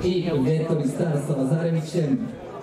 i Vjetrovi Star sa Lazarevićem.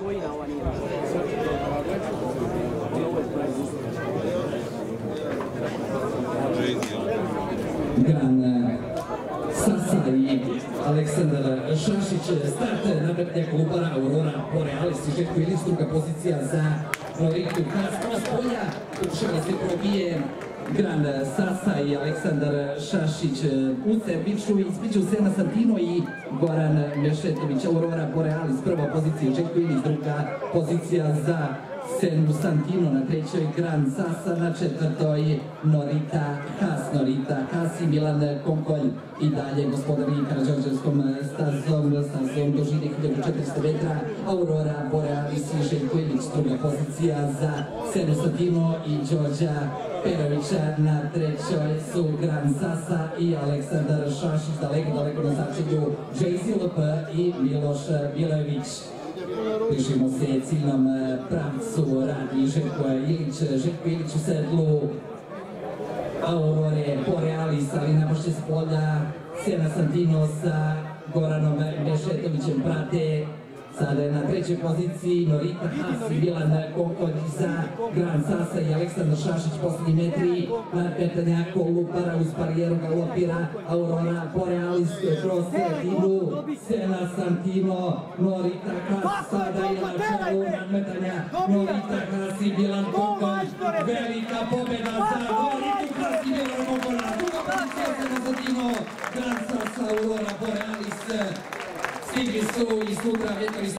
Gran Sasa i Aleksandar Šašić. Start naprednjak Lubara, Aurora Borealis i Željko Ilić, druga pozicija za Noritu Kroz polja. Pokušava se probije Gran Sasa i Aleksandar Šašić u Serbiću, izbiću Sena Santino i Goran Mešetović. Aurora Borealis, prva pozicija, Željko Ilić, druga pozicija za Senu Santino, na trećoj Gran Sasa, na četvrtoj Norita Has i Milan Konkolj i dalje gospodari Karađorđevskom stazom dužine 1400 metra. Aurora Borealis i Željko Ilić, druga pozicija za Senu Santino i Đorđa Perovića, na trećoj su Gran Sasa i Aleksandar Šašić, daleko na začelju JZLP i Miloš Bilević. Bližimo se ciljnom pravcu, radi Željko Ilić u sedlu Aurore Borealis, ali napošće s polja Sena Santino sa Goranom Mešetovićem prate. Sada je na trećoj poziciji Norita Has i Milan Konkolj za Gran Sasa i Aleksandar Šašić, posljednji metri. Nadmetanja Kolubara uz barijeru galopira Aurora Borealis kroz sredinu. Sena Santino, Norita Has, sada je na čelu nadmetanja Norita Has i Milan Konkolj. Velika pobjeda za Noritu Has i Milan Konkolj. Druga pozicija Sena Santino, Gran Sasa, Aurora Borealis. Stigli su i sutra Vjetrovi